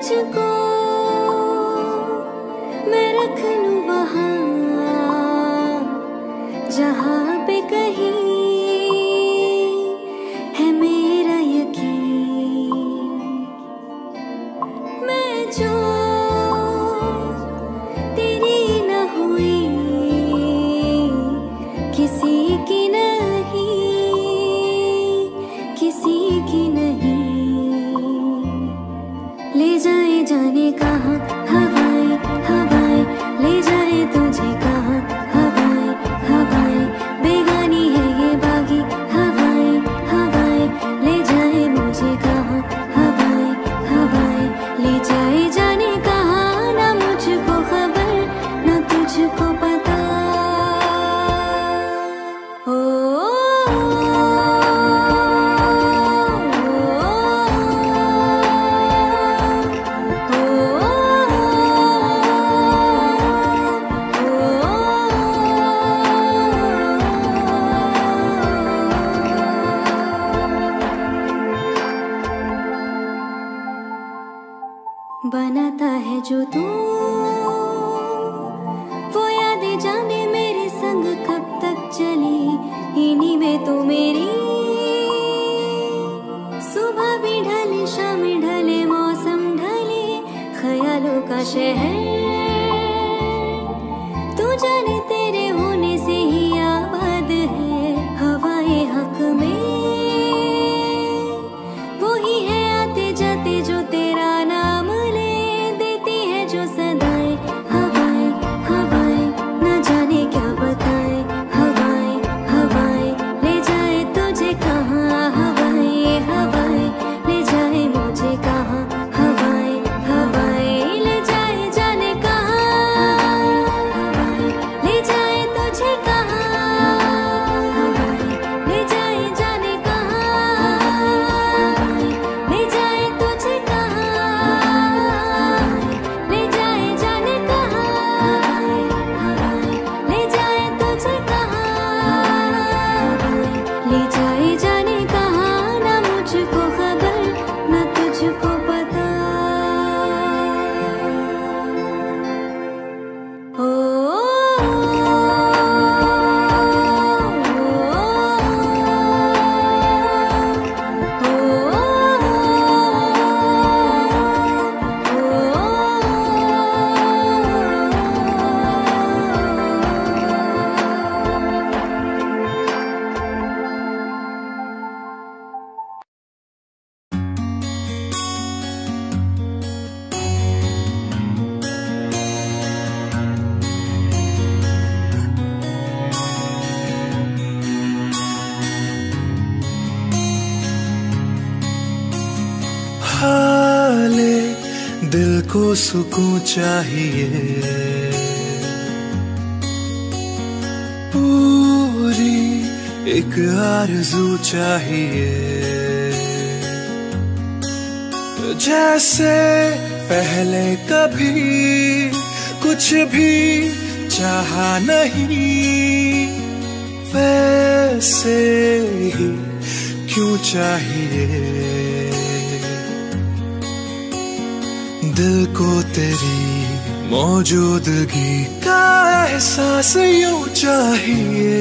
तुझको मैं रख लूं वहाँ जहाँ पे कहीं है मेरा यकीन। मैं जो तेरी न हुई किसी की नहीं, किसी की नहीं। ले जाए जाने कहाँ हवाएं हवाएं, ले जाए तुझे कहाँ हवाएं हवाएं। बेगानी है ये बागी हवाएं हवाएं, ले जाए मुझे कहाँ हवाएं हवाएं। ले जाए जाने कहाँ, ना मुझको खबर ना तुझको पता। ओ बनाता है जो तू वो यादें जाने मेरे संग कब तक चली। इन्हीं में तो मेरी सुबह भी ढले शाम ढले मौसम ढले, ख्यालों का शहर तू जाने तेरे होने से ही आबाद है। हवाएं हक में वो ही है आते जाते जो तेरा नाम ले देती है जो सदाएं। हवाएं हवाएं न जाने क्या बताएं। हवाएं हवाएं ले जाए तुझे कहाँ। हवाएं हवाएं ले जाए मुझे कहाँ। हवाएं हवाएं ले जाए जाने कहाँ। हवाएं ले जाए तुझे कहाँ। हवाएं ले जाए जाने कहाँ। हवाएं ले जाए तुझे कहाँ। ले जाए जाने कहाँ। हवाएं ले जाए तुझे कहाँ। ले जाए जाने कहाँ, ना मुझको खबर ना तुझको पता। ओ हाले दिल को सुकून चाहिए, पूरी एक आरज़ू चाहिए। जैसे पहले कभी कुछ भी चाहा नहीं, वैसे ही क्यों चाहिए। दिल को तेरी मौजूदगी का एहसास यूं चाहिए।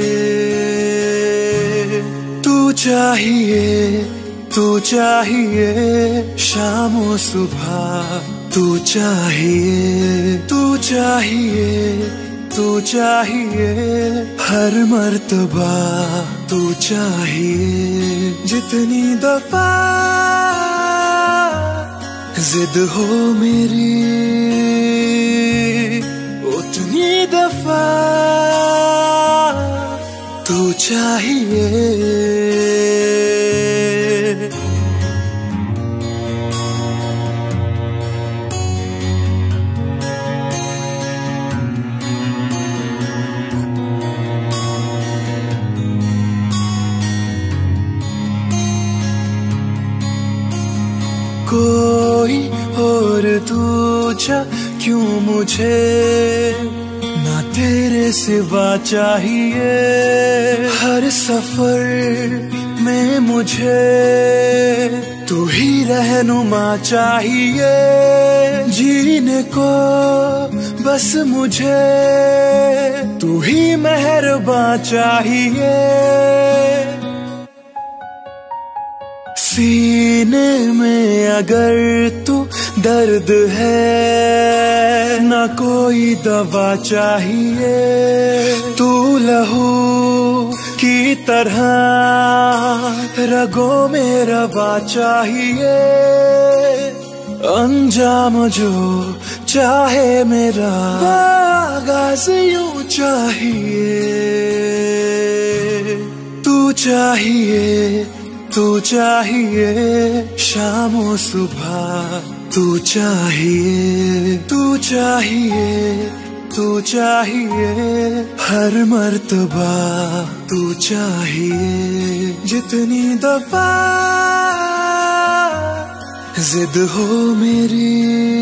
तू चाहिए, तू चाहिए शाम और सुबह। तू चाहिए, तू चाहिए, तू चाहिए हर मर्तबा। तू चाहिए जितनी दफा जिद हो मेरी, उतनी दफा तू चाहिए। कोई और दूजा क्यों मुझे, ना तेरे सिवा चाहिए। हर सफर में मुझे तू ही रहनुमा चाहिए। जीने को बस मुझे तू ही मेहरबान चाहिए। सीने में अगर तू दर्द है ना कोई दवा चाहिए। तू लहू की तरह रगों में रवा चाहिए। अंजाम जो चाहे मेरा आगाज यूं चाहिए। तू चाहिए, तू चाहिए शाम और सुबह। तू चाहिए, तू चाहिए, तू चाहिए हर मर्तबा। तू चाहिए जितनी दफा जिद हो मेरी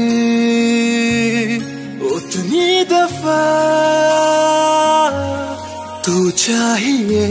उतनी दफा तू चाहिए।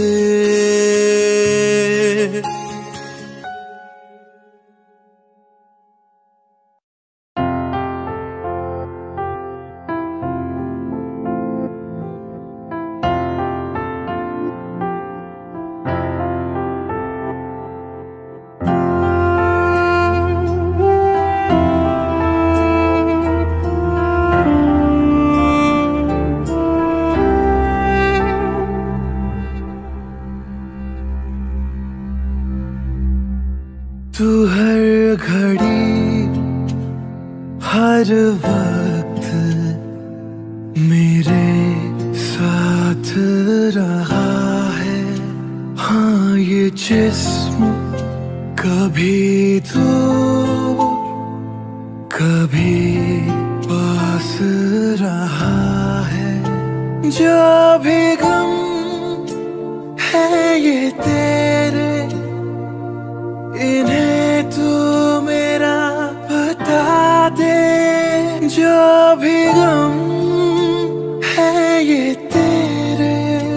तू हर घड़ी हर वक्त मेरे साथ रहा है। हाँ ये जिस्म कभी दूर कभी पास रहा है। जो भी गम है ये तेरे इन्हें तू मेरा बता दे। जो भी गम है ये तेरे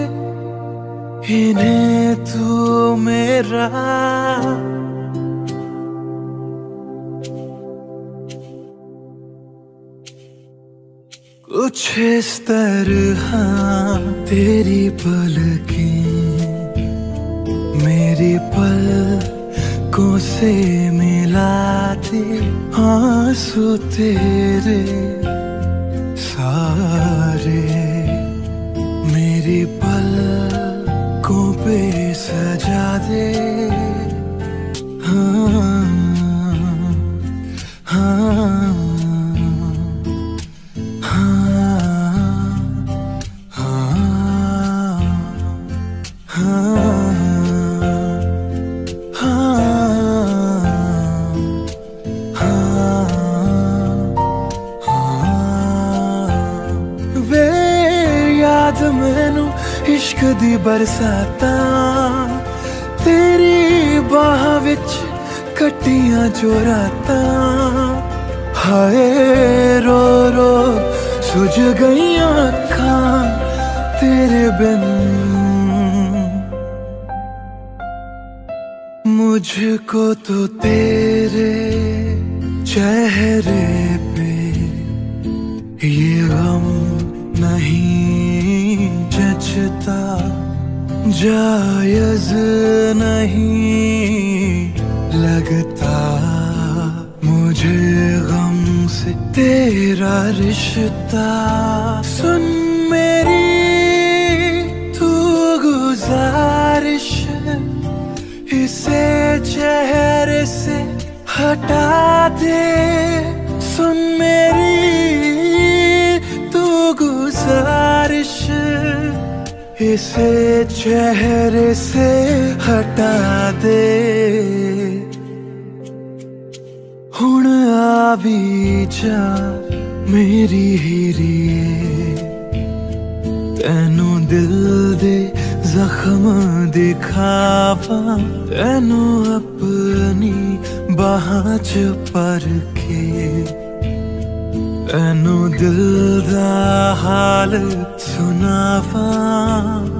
इन्हें तू मेरा कुछ इस तरह तेरी पलकें मेरी पलकों से मिलाते। आंसू तेरे सारे मेरी पलकों पे सजा दे। हाँ हाँ मैनू इश्क दी बरसाता तेरी बाह विच कट्टियां जो रातां। हाय रो रो सुज गईयां अखां तेरे बिन। मुझको तो तेरे चेहरे पे ये गम नहीं जचता। जायज नहीं लगता मुझे गम से तेरा रिश्ता। सुन मेरी तू गुजारिश इसे चेहरे से हटा दे। सुन मेरी तू गुजारिश इसे चेहरे से हटा दे। हुण आवी जा मेरी हीरिए तेनू दिल दे जख्म दिखावा। तेनू अपनी बाहां च परखे तेनू दिल दा हाल सुनावा।